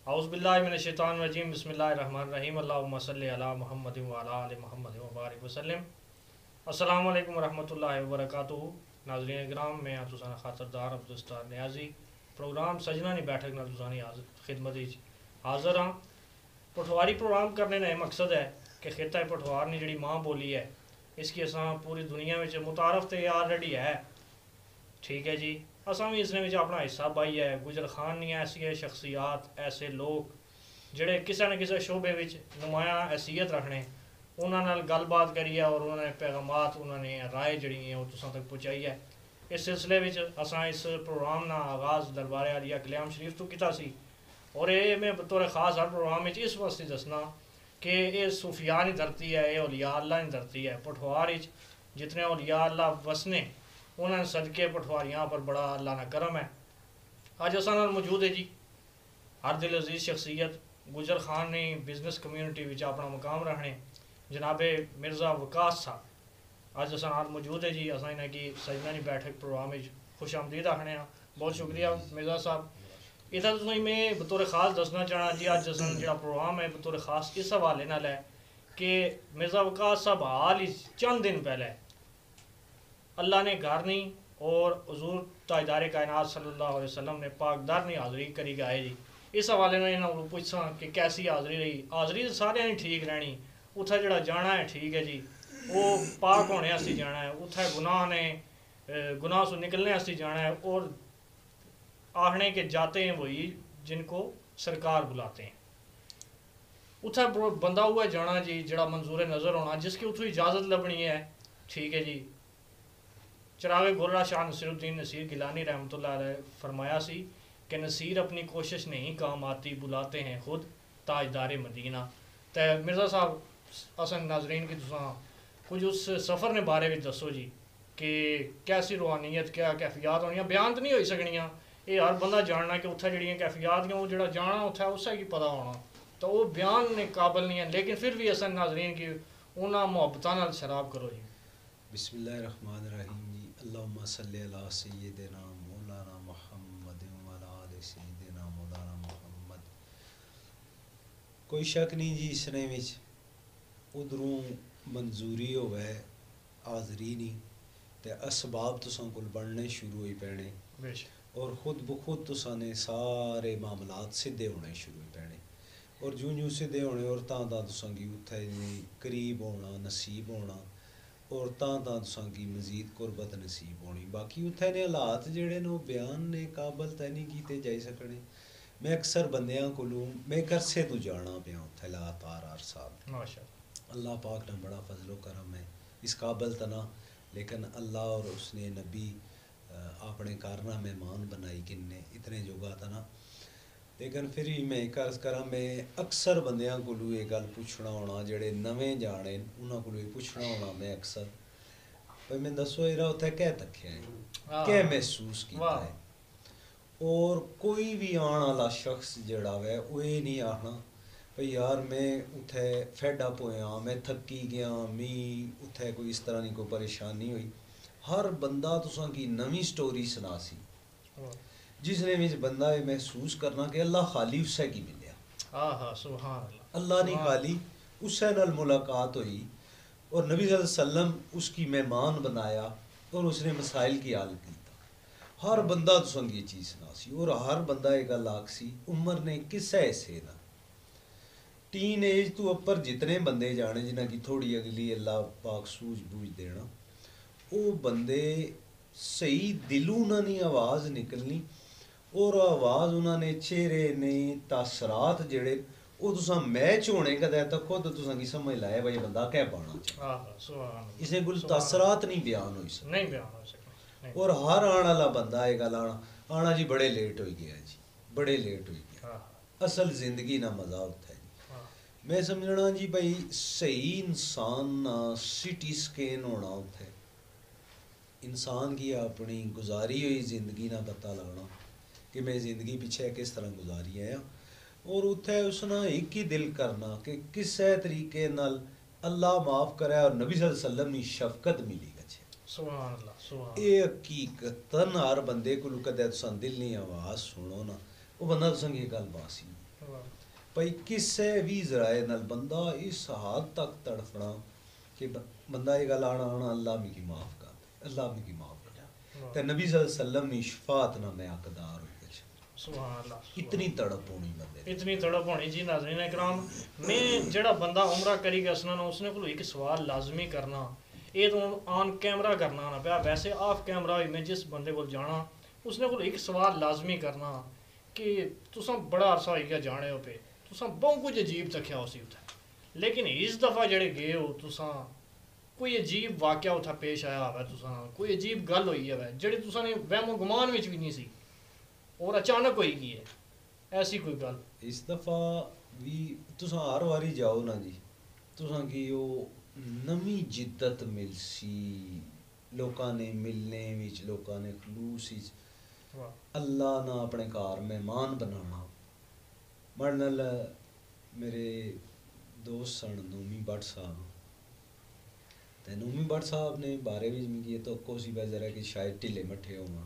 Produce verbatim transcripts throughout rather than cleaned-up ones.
اعوذ باللہ من الشیطان الرجیم بسم اللہ الرحمن الرحیم اللہم صلی علی محمد وعلی آل محمد وبارک وسلم۔ السلام علیکم ورحمۃ اللہ وبرکاتہ۔ ناظرین اکرام، میں تساں خاطردار عبدالستار نیازی پروگرام سجنا نہیں بیٹھک نال تساں خدمت حاضر ہاں۔ پٹھواری پروگرام کرنے کا مقصد ہے کہ خطہ پٹھوار نے جڑی ماں بولی ہے اس کی اساں پوری دنیا میں متعارف تو آلریڈی ہے، ٹھیک ہے جی۔ اساں بھی اس نے اپنا حصہ پائی ہے۔ گجر خان نہیں ایسی شخصیات، ایسے لوگ جڑے کسی نہ کسی شعبے وچ نمایاں حیثیت رکھنے، انہاں نال گل بات کری ہے اور انہوں نے پیغامات، انہوں نے رائے جڑی ہیں وہ تساں تک پہنچائی ہے۔ اس سلسلے وچ اساں اس پروگرام نا آغاز دربار عالیہ کلیام شریف تو کیتا سی، اور یہ میں بطور خاص ہر پروگرام وچ اس واسطے دسنا کہ یہ صوفیاء کی دھرتی ہے، یہ اولیاء اللہ کی دھرتی ہے۔ پٹھوار وچ جتنے اولیاء اللہ وسنے انہوں نے صدقے پٹھواریاں پر بڑا اللہ کا کرم ہے۔ اج اساں نال موجود ہے جی ہر دل عزیز شخصیت، گجر خان نے بزنس کمیونٹی وچ اپنا مقام رکھنے، جناب مرزا وقاص صاحب اج اساں نال موجود ہے جی۔ اساں انہاں کی سجنا نہیں بیٹھک پروگرام وچ خوش آمدید آکھنے ہاں۔ بہت شکریہ مرزا صاحب۔ ادھر تساں میں بطور خاص دسنا چاہنا جی اج اساں جڑا پروگرام ہے بطور خاص اس حوالے نال ہے کہ مرزا وقاص صاحب حال ہی چند دن پہلے اللہ نے گھر نہیں اور حضور تاجدار کائنات صلی اللہ علیہ وسلم نے پاک در نے حاضری کری گئے جی۔ اس حوالے میں انہوں نے پوچھا کہ کیسی حاضری رہی۔ حاضری تو سارے نہیں ٹھیک رہنی، اتھا جڑا جانا ہے ٹھیک ہے جی، وہ پاک ہونے ہستی جانا ہے، اتھا گناہ نے گناہ سے نکلنے ہستی جانا ہے، اور آہنے کے جاتے ہیں وہی جن کو سرکار بلاتے ہیں۔ اتھا بندہ ہوا جانا جی جڑا منظور نظر ہونا، جس کی اتھو اجازت لبنی ہے، ٹھیک ہے جی۔ چراغ گھرا شاہ نصیر الدین نصیر گیلانی رحمۃ اللہ علیہ فرمایا سی کہ نصیر اپنی کوشش نہیں کام آتی، بلاتے ہیں خود تاجدار مدینہ۔ تو مرزا صاحب اسن ناظرین کی تساں کچھ اس سفر نے بارے میں دسو جی کہ کیسی روحانیت، کیا کیفیات ہونی، بیان تو نہیں ہوئی سکنیاں، یہ ہر بندہ جاننا کہ اتھا جڑیاں کیفیات ہیں وہ جڑا جانا اتھا اسے کی پتہ ہونا، تو وہ بیان نے قابل نہیں ہے، لیکن پھر بھی اسن ناظرین کی انہاں محبتاں نال شراب کرو جی۔ بسم اللہ الرحمن الرحیم جی۔ اللہم صلی علی سیدنا مولانا محمد وعلی آل سیدنا مولانا محمد۔ کوئی شک نہیں جی اس نے وچ ادھروں منظوری ہوئے حاضری نہیں تے اسباب تساں کول بننے شروع ہوئی پینے، اور خود بخود تساں نے سارے معاملات سدھے ہونے شروع ہوئی پینے، اور جوں جوں سدھے ہونے اور تاں تاں تساں کی اتھے قریب ہونا نصیب ہونا، اور تاں تاں تساں کی مزید قربت نصیب ہونی۔ باقی اتھے نے حالات جڑے نے بیان نے قابل تے نہیں کیتے جائی سکنے۔ میں اکثر بندیاں کولوں میں ایک عرصے تو جانا پیا اتھے لاتار ہر سال، اللہ پاک نے بڑا فضل و کرم ہے، اس قابل تنا، لیکن اللہ اور اس نے نبی اپنے کارنا مہمان بنائی کنے اتنے جوگا تنا، لیکن پھر ہی میں ایک عرض کرا میں اکثر بندیاں کولوں یہ گل پوچھنا ہونا جڑے نویں جانے انہاں کولوں یہ پوچھنا ہونا میں اکثر بھئی میں دسو ایرا اتھے کہہ تکھیا ہے، کہہ محسوس کیتا ہے، اور کوئی بھی آن والا شخص جڑا ہے وہ یہ نہیں آخنا بھئی یار میں اتھے فیڈ اپ ہویا، میں تھکی گیا، می اتھے کوئی اس طرح کی کوئی پریشانی ہوئی۔ ہر بندہ تساں کی نویں سٹوری سنا سی جس نے وچ بندہ یہ محسوس کرنا کہ اللہ خالی اسے کی ملیا، اللہ نہیں خالی اسے نال ملاقات ہوئی، اور نبی صلی اللہ علیہ وسلم اس کی مہمان بنایا اور اس نے مسائل کی حل کیتا۔ ہر بندہ تساں کی یہ چیز سنا سی، اور ہر بندہ یہ گل آکھ سی عمر نے کسے ایسے نہ ٹین ایج تو اوپر جتنے بندے جانے جنہاں کی تھوڑی اگلی اللہ پاک سوجھ بوجھ دینا، وہ بندے صحیح دلوں نہ نہیں آواز نکلنی، اور آواز انہوں نے چہرے نے تاثرات جڑے وہ تساں میچ ہونے کا دیتا خود تساں کی سمجھ لائے بھائی بندہ کہہ پانا چاہتا، اسے کچھ تاثرات نہیں بیان ہوئی سکتے، اور ہر آن والا بندہ یہ گل آنا آنا جی بڑے لیٹ ہوئی گیا جی، بڑے لیٹ ہوئی گیا، اصل زندگی نہ مزہ ہوتا ہے جی۔ میں سمجھنا جی بھائی صحیح انسان نہ سٹی سکین ہونا ہوتا ہے، انسان کی اپنی گزاری ہوئی زندگی نہ پتہ لگنا کہ میں زندگی پیچھے کس طرح گزاری ہے، اور اتھے اس نے ایک ہی دل کرنا کہ کسے طریقے نال اللہ معاف کرے اور نبی صلی اللہ علیہ وسلم نے شفقت ملی گچھے۔ سبحان اللہ سبحان اے حقیقتاً ہر بندے کو کدے تساں دل نہیں آواز سنو نا وہ بندہ تساں کی گل باسی بھائی کسے بھی ذرائع نال بندہ اس حد تک تڑفنا کہ بندہ یہ گل آنا آنا اللہ مکی معاف کر دے، اللہ مکی معاف کر دے، تے نبی صلی اللہ علیہ وسلم نے شفاعت نہ میں حقدار ہوئی گئے، سبحان اللہ، اتنی تڑپ ہونی بندے، اتنی تڑپ ہونی جی ناظرین اکرام۔ میں جڑا بندہ عمرہ کری گا اسنا اس نے کوئی ایک سوال لازمی کرنا، یہ تو آن کیمرہ کرنا نہ پیا، ویسے آف کیمرہ ہوئی میں جس بندے کو جانا اس نے کوئی ایک سوال لازمی کرنا کہ تساں بڑا عرصہ ہوئی گیا جانے ہو پہ، تساں بہت کچھ عجیب تکیا ہو سی اتھا، لیکن اس دفعہ جڑے گئے ہو تساں کوئی عجیب واقعہ اتھا پیش آیا ہوا تساں، کوئی عجیب گل ہوئی ہے جڑی تساں نے وہم و گمان وچ بھی نہیں سی اور اچانک ہوئی گئی ہے، ایسی کوئی گل؟ اس دفعہ بھی تساں ہر واری جاؤ نا جی، تساں کی وہ نمی جدت مل سی، لوکاں نے ملنے وچ، لوکاں نے خلوص وچ، اللہ نہ اپنے گھر مہمان بنانا۔ مڑ نال میرے دوست سن نومی بٹ صاحب، تے نومی بٹ صاحب نے بارے بھی مجھے یہ توقع سی بے ذرا کہ شاید ٹھلے مٹھے ہوں،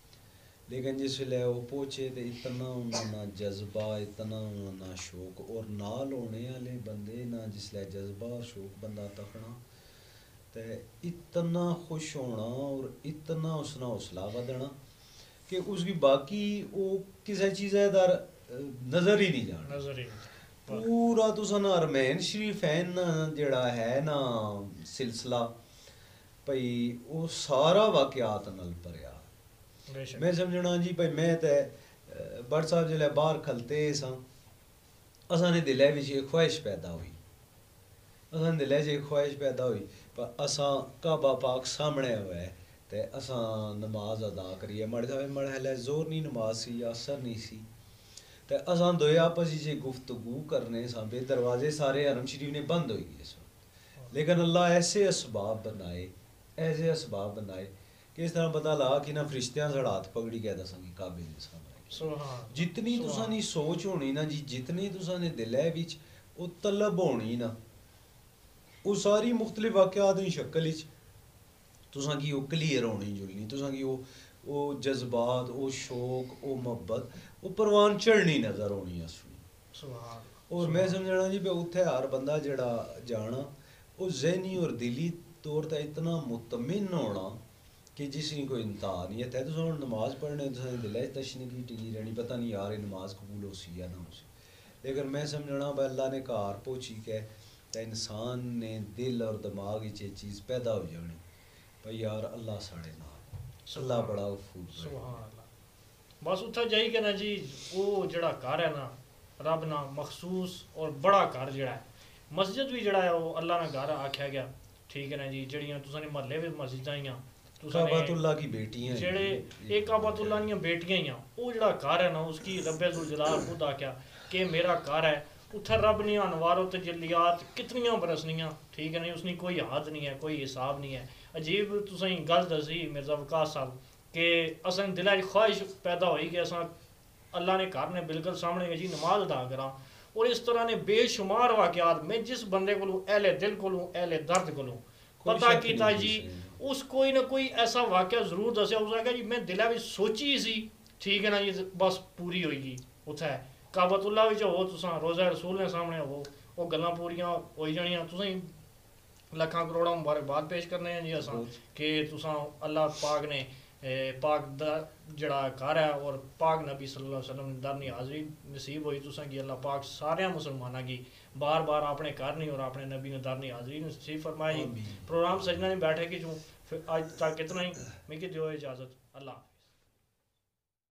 لیکن جس ویلے وہ پہنچے تو اتنا انہوں نہ جذبہ، اتنا انہوں نہ شوق، اور نال ہونے والے بندے نہ جس لئے جذبہ اور شوق بندہ تکنا، تے اتنا خوش ہونا اور اتنا اس نہ حوصلہ بدنا کہ اس کی باقی وہ کسی چیزیں در نظر ہی نہیں جانا، نظر ہی پورا تساں نا ارمین شریفین جڑا ہے نا سلسلہ بھئی وہ سارا واقعات نال پریا۔ میں سمجھنا جی بھئی میں تے بٹ صاحب جلے باہر کھلتے ساں، اساں نے دلے وچ ایک خواہش پیدا ہوئی، اساں دلے وچ ایک خواہش پیدا ہوئی پر اساں کعبہ پاک سامنے ہوئے تے اساں نماز ادا کریے، مڑ مرحلہ زور نہیں نماز سی یا اثر نہیں سی، تے اساں دوئے آپس ہی گفتگو کرنے ساں پہ، دروازے سارے حرم شریف نے بند ہوئی گئے سن، لیکن اللہ ایسے اسباب بنائے، ایسے اسباب بنائے کہ اس طرح پتہ لگا کہ نہ فرشتیاں سڑ ہاتھ پکڑی گیا دساں کی کعبے دے سامنے، جتنی تساں نے سوچ ہونی نا جی، جتنی تساں نے دلے وچ وہ طلب ہونی نا، وہ ساری مختلف واقعات کی شکل وچ تساں کی وہ کلیئر ہونی جلنی، تساں کی وہ وہ جذبات، وہ شوق، وہ محبت، وہ پروان چڑھنی نظر ہونی اصلی۔ اور میں سمجھنا جی پہ اتھے ہر بندہ جڑا جانا وہ ذہنی اور دلی طور تے اتنا مطمئن ہونا کہ جس کی کوئی انتہا نہیں ہے، تے تساں نماز پڑھنے تساں دلے تشنگی ٹلی رہنی، پتہ نہیں یار یہ نماز قبول ہو سی یا نہ ہو سی، لیکن میں سمجھنا بھائی اللہ نے گھر پہنچی کے تے انسان نے دل اور دماغ وچ یہ چیز پیدا ہو جانی بھائی یار اللہ ساڑے نال، اللہ بڑا غفور ہے۔ سبحان اللہ۔ بس اتھا جائی کہ نا جی وہ جڑا گھر ہے نا رب نا مخصوص اور بڑا گھر جڑا ہے، مسجد بھی جڑا ہے وہ اللہ نا گھر آکھیا گیا، ٹھیک ہے نا جی، جڑیاں تساں نے محلے وچ مسجداں ہیاں، کعبۃ اللہ کی بیٹیاں جڑے ایک کعبۃ اللہ دیاں بیٹیاں ہیاں، وہ جڑا گھر ہے نا اس کی رب ذوالجلال خود آکھیا کہ میرا گھر ہے، اتھا رب نے انوار و تجلیات کتنیاں برسنیاں، ٹھیک ہے نا، اس نے کوئی حد نہیں ہے، کوئی حساب نہیں ہے۔ عجیب تساں گل دسی مرزا وقاص صاحب کہ اساں دل وچ خواہش پیدا ہوئی کہ اساں اللہ نے گھر نے بالکل سامنے گئی جی نماز ادا کراں، اور اس طرح نے بے شمار واقعات میں جس بندے کو اہل دل کو اہل درد کو پتہ کیتا جی اس کوئی نہ کوئی ایسا واقعہ ضرور دسیا، اس آگیا جی میں دلے وچ سوچی سی، ٹھیک ہے نا جی، بس پوری ہوئی گی، اتھا ہے کعبۃ اللہ وچ ہو تساں روضہ رسول نے سامنے ہو، وہ گلاں پوریاں ہوئی جانیاں، تساں لکھاں کروڑاں مبارکباد پیش کرنے ہیں جی اساں کہ تساں اللہ پاک نے پاک دا جڑا گھر ہے اور پاک نبی صلی اللہ علیہ وسلم درنی حاضری نصیب ہوئی تساں کی، اللہ پاک سارے مسلماناں کی بار بار اپنے گھر نہیں اور اپنے نبی نے درنی حاضری نصیب فرمائی۔ پروگرام سجنا نے بیٹھے کہ جو آج تک اتنا ہی، میں کہ دیو اجازت، اللہ